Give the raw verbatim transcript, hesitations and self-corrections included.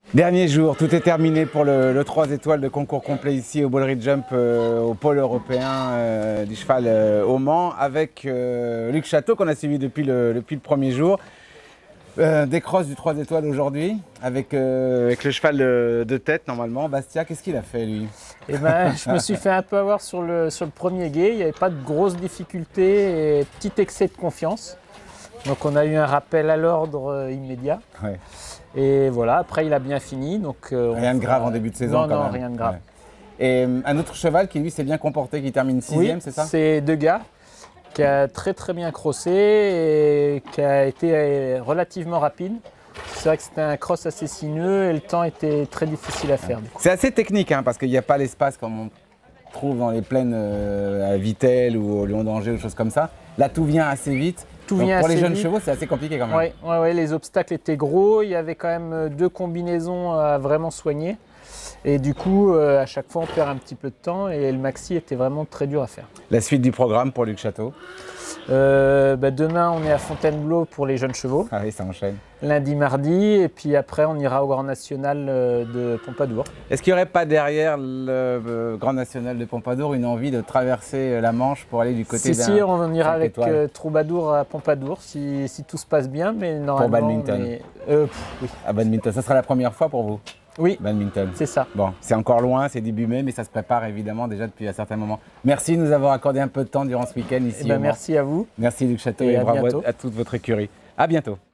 Dernier jour, tout est terminé pour le, le trois étoiles de concours complet ici au Bollery Jump, euh, au pôle européen euh, du cheval euh, au Mans, avec euh, Luc Château qu'on a suivi depuis le, depuis le premier jour. Euh, des crosses du trois étoiles aujourd'hui, avec, euh, avec le cheval de, de tête normalement. Bastia, qu'est-ce qu'il a fait lui? Eh ben, je me suis fait un peu avoir sur le, sur le premier gué, il n'y avait pas de grosses difficultés et petit excès de confiance. Donc on a eu un rappel à l'ordre euh, immédiat. Ouais. Et voilà, après il a bien fini. Donc, euh, Rien de grave en début de saison non, quand non, même. rien de grave. Ouais. Et euh, un autre cheval qui lui s'est bien comporté, qui termine sixième, Oui, c'est ça? C'est Degas, qui a très très bien crossé et qui a été relativement rapide. C'est vrai que c'était un cross assez sinueux et le temps était très difficile à faire. Ouais. C'est assez technique hein, parce qu'il n'y a pas l'espace comme on trouve dans les plaines euh, à Vittel ou au Lion d'Angers ou choses comme ça. Là tout vient assez vite. Tout Donc, vient pour les assez jeunes vite. chevaux, c'est assez compliqué quand même. Oui, ouais, ouais, les obstacles étaient gros. Il y avait quand même deux combinaisons à vraiment soigner. Et du coup, euh, à chaque fois, on perd un petit peu de temps et le maxi était vraiment très dur à faire. La suite du programme pour Luc Château? euh, bah, Demain, on est à Fontainebleau pour les jeunes chevaux. Ah oui, ça enchaîne. Lundi, mardi. Et puis après, on ira au Grand National de Pompadour. Est-ce qu'il n'y aurait pas derrière le euh, Grand National de Pompadour une envie de traverser la Manche pour aller du côté Si, d'un si, on ira avec euh, étoiles Troubadour à Pompadour si, si tout se passe bien. Mais normalement, Pour badminton. on est... euh, pff, oui. À badminton, ça sera la première fois pour vous? Oui, badminton. c'est ça. Bon, c'est encore loin, c'est début mai, mais ça se prépare évidemment déjà depuis un certain moment. Merci de nous avoir accordé un peu de temps durant ce week-end ici. Eh ben, au Mans. merci à vous. Merci Luc Château Et et, à bravo bientôt. à toute votre écurie. À bientôt.